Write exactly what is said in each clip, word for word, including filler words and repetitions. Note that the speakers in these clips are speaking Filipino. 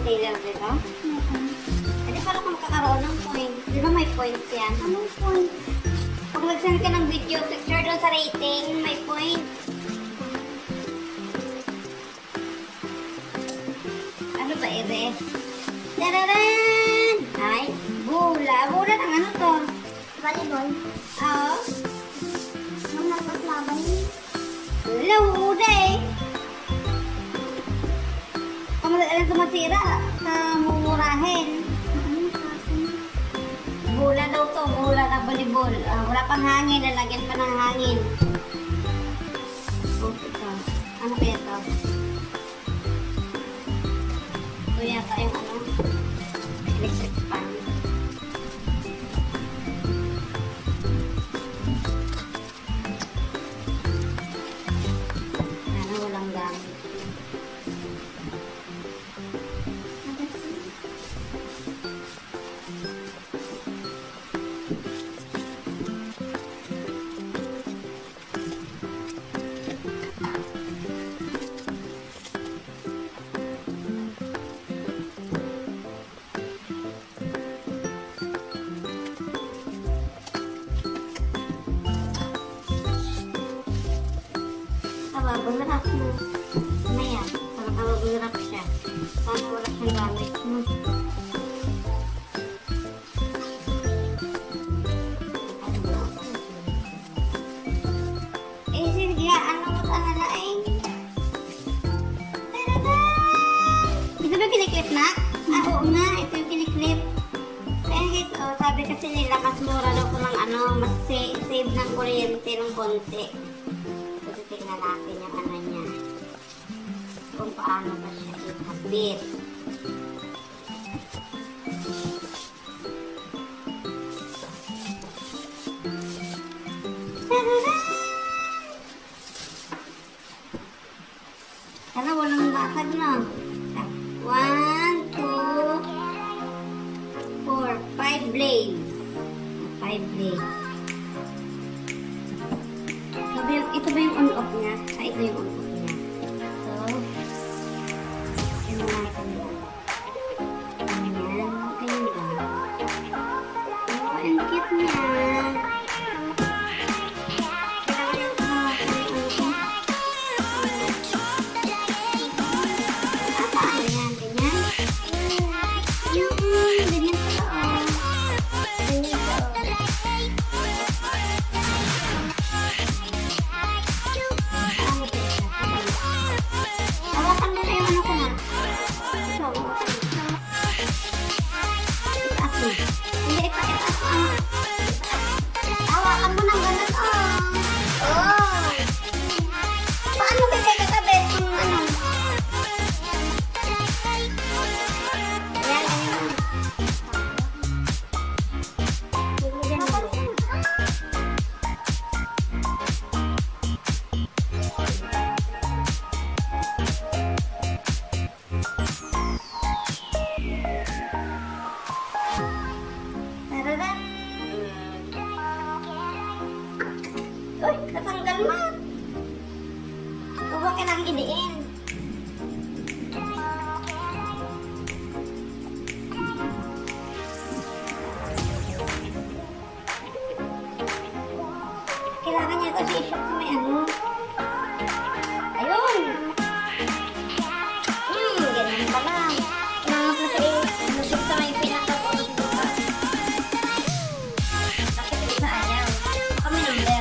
seller dito? Hindi pala kung makakaroon ng point. Di ba may points yan? Anong point? Pag nag-send ka ng video picture doon sa rating, may point. Ano ba ere? Tararan! Ay, bula. Bula ng ano to? Volleyball. Oo. Nung nagpaslaban yun. Wala, huda eh. Alam sumasira sa mumurahin. Bula daw to, bula na volleyball. Uh, wala pang hangin, lalagyan pa ng hangin. Oh, ito. Ano kaya ito? Ito yata yung ano, electric fan. Ano, walang gamit. Magbunrap mo. Maya, parang magbunrap siya. Parang wala siyang gamit mo. Eh, sige, ano mo sa nalaing? Ito ba kiniklip na? Ah, oo nga, ito yung kiniklip. Kaya guys, oh, sabi kasi nila, mas mura daw ko ng ano, mas save ng kuryente ng konti. Tingnan natin yung ano niya. Kung paano ba siya ikabit. Sana walang basag na. One, two, four, five blades. Five blades. Ito ba yung on-off niya? Ah, ito yung on-off niya. So, yun na natin yan. Ayan, ayan ba? Oh, ang cute niya. Kailangan yung kumakas yung ano. Ah, paano yan? Ganyan? Yung, ganyan pala, oh. Ganyan pala, oh. Uy, natanggal mo. Huwag ka nang iliin. Kailangan niya ito si-shop sa may ano. Ayun. Hmm, ganyan pala. Kailangan pa sa i-shop sa may pinaka-post ko pa. Bakit ito sa ayaw? Kami number.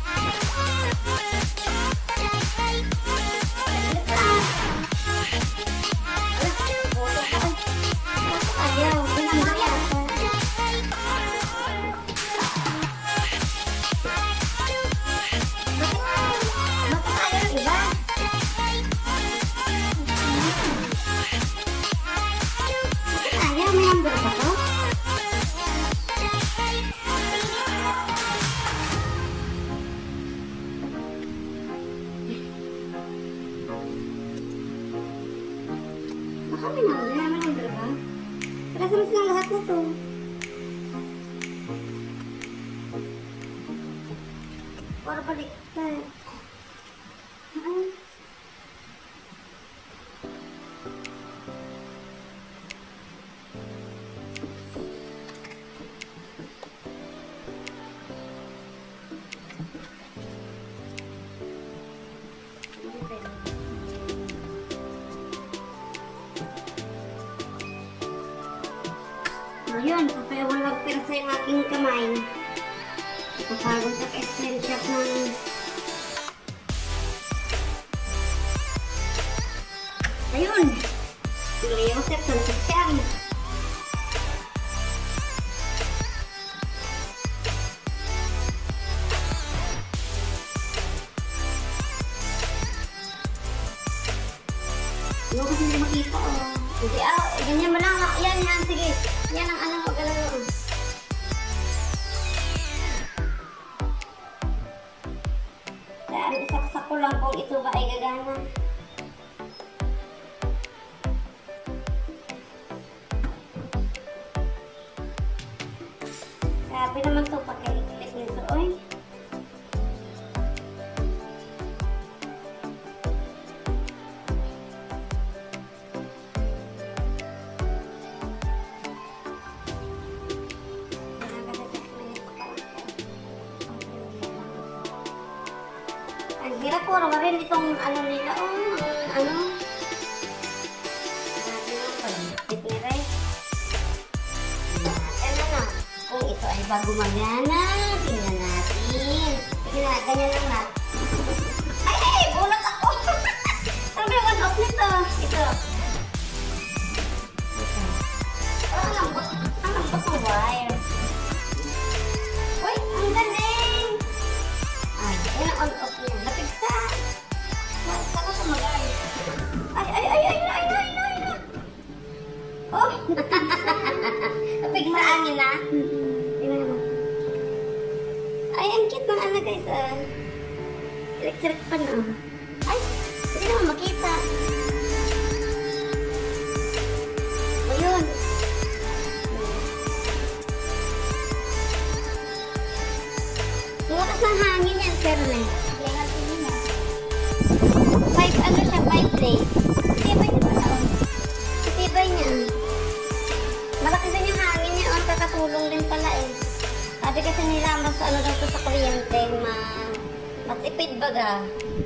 Kami na, wala naman yung dalawa. Pala-sama silang lahat na to. Para baliktad. Ah. Bawal magpirsa yung aking kamay. Napapagod sa ka-screenshot ng... Ayun! Julia Joseph, suntik siyang. Hindi ko kasi hindi makita, oh. Hindi, ah, ganyan mo lang. Yan, yan, sige. Yan ang ano mo, ganun mo. Kaya, isaksak ko lang kung ito ba ay gagana. Grabe naman ito pagka-iklik nito, oy. Ang hirap po naman itong ano nila, oh, ang ano. Grabe naman pala, tip ni Ray. Ano na, kung ito ay bago magana, tingnan natin. Tingnan, ganyan lang na. Ay, ay, bulat ako. Ano ba yung one-off nito? Ito. Ito. Oh, ang lambot. Ang lambot ng wire. Uy, ang galing. Ay, yan ang on-off niya. Napigsa. Saan ko sumagay? Ay, ay, ay, ay, ay, ay, ay, ay. Oh, napigsa angin na. Tingnan naman. Ay, ang cute ng ano guys, ah. Electric pan, ah. Ay, hindi naman makita. O, yun. Lakas ng hangin yan, sir, na. Five, ano siya, five blades. Tibay niya pala, oh. Tibay niya. Malaki din yung hangin niya, oh. Kakatulong din pala, eh. Sabi kasi nila, mas ano daw ito sa kuryente, ma... matipid baga.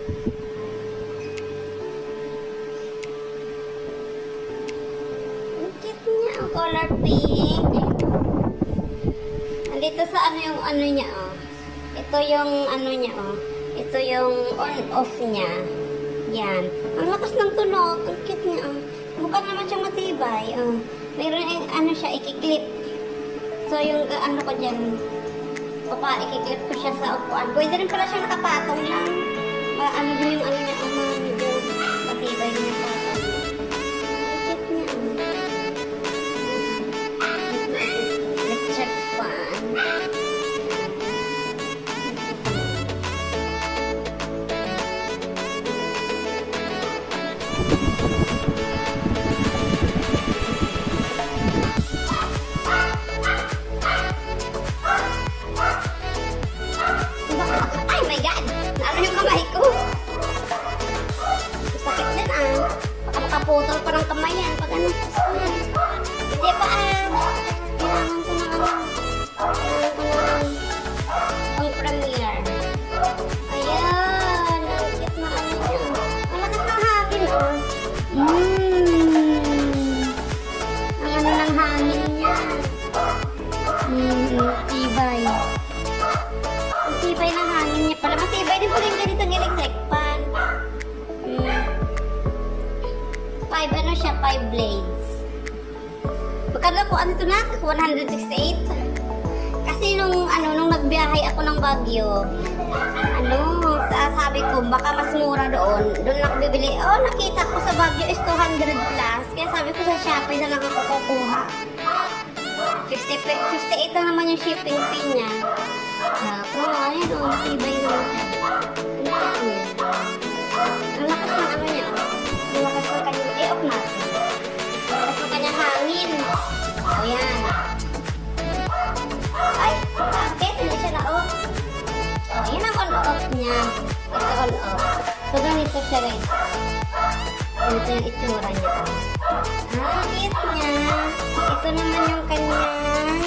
Ang cute niya, ang color pink. Andito sa ano yung ano niya, oh. Ito yung ano niya, oh. Ito yung on-off niya. Yan. Ang lakas ng tunog. Ang cute niya, oh. Mukha naman siyang matibay, oh. Mayroon yung ano siya, ikiklip. So, yung uh, ano ko dyan, papa, ikiklip ko siya sa upuan. Pwede rin pala siya nakapatong lang. Ma ano din yung ano niya, ang mga medyo matibay niya patong. Ang cute niya, oh. Electric fan. Putol pa ng kamay yan pag ano. Hindi pa ah. Kailangan ko na ano. Kailangan ko na ang premiere. Ayan. Ang cute na ano niya. Ang lakas ng hangin oh. Mmm. Ang ano ng hangin niya. Mmm. Tibay. Ang tibay ng hangin niya pala. Matibay din pala yung ganitong electric fan. Mmm. Five, ano siya, five blades. Magkano po, ano ito na? one sixty-eight. Kasi nung, ano, nung nagbiyahe ako ng Baguio, ano, sabi ko, baka mas mura doon. Doon lang bibili. Oh, nakita ko sa Baguio is two hundred plus. Kaya sabi ko sa Shopee na lang ako kukuha. fifty-eight lang naman yung shipping fee niya. Tapos, ayun, oh, matibay naman siya. Ang lakas ng ano niya, oh. Ang lakas ng kanyang, i-off natin. Ang lakas ng kanyang hangin. O yan. Ay, bakit? Hindi siya na-off. O, yan ang on-off niya. Ito on-off. So, ganito siya guys. Ganito yung itsura niya. Ah, cute niya. Ito naman yung kanyang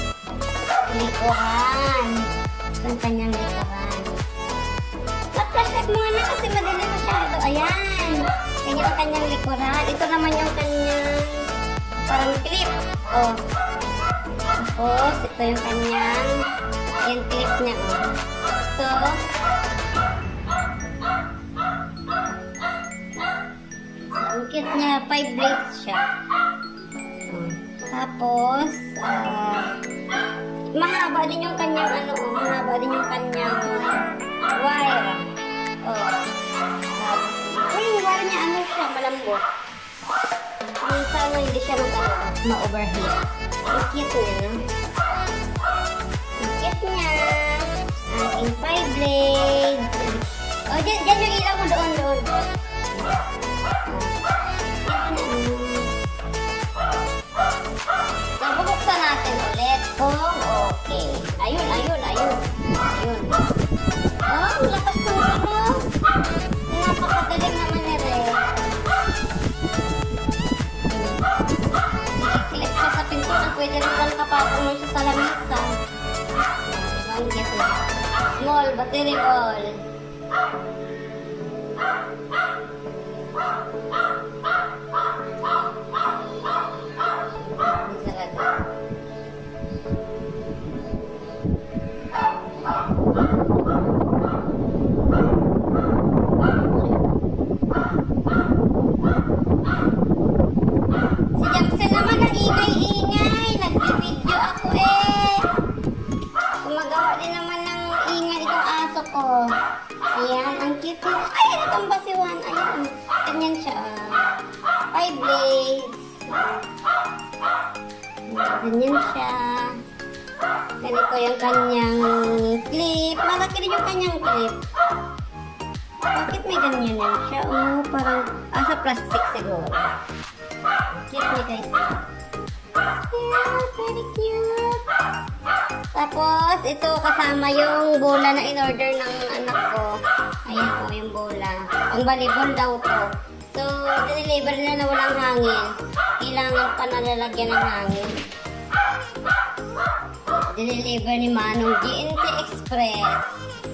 likuran. Ito yung kanyang likuran. Mag-flashlight mo na kasi madali masyado. Ayan. Kanya ang kanyang likuran. Ito naman yung kanyang parang clip. Oh. Tapos, ito yung kanyang yung clip niya. Oh. So, ang cute niya. Five blades siya. Oh. Tapos, ah, mahaba din yung kanyang ano, oh, mahaba din yung kanyang wire. Oh. Tapos, uy, yung wire niya ano siya, malambot. Kung sana hindi siya ma-overheat. Ang cute niya, no? Ang cute niya. Aking five blades. Oh, dyan, dyan yung ilaw mo doon, doon. So, bubuksan natin ulit. Oh, okay. Ayun, ayun, ayun. Ayun. Oh, ang lakas ng ano. Napakagaling naman ni Rey. I-clip siya sa pintuan. Pwede rin lang kapatong mo siya sa lamisa. Diba, ang cute na. Small, battery ball. Si Jackson naman ang ingay-ingay. Nag-video ako eh. Gumagawa din naman ng ingay itong aso ko. Ayan, ang cute niya. Ay, natumba si Juan. Ayan, ganyan siya. Five blades. Ganyan siya. Ganito yung kanyang clip. Malaki rin yung kanyang clip. Bakit may ganyan yan siya? Oh, parang, ah, sa plastic siguro. Cute niya guys. Yeah, very cute. Tapos, ito kasama yung bola na in-order ng anak ko. Ayan po yung bola. Ang volleyball daw to. So, dineliver na na walang hangin. Kailangan pa nalalagyan ng hangin. Dineliver ni Manong G N T Express.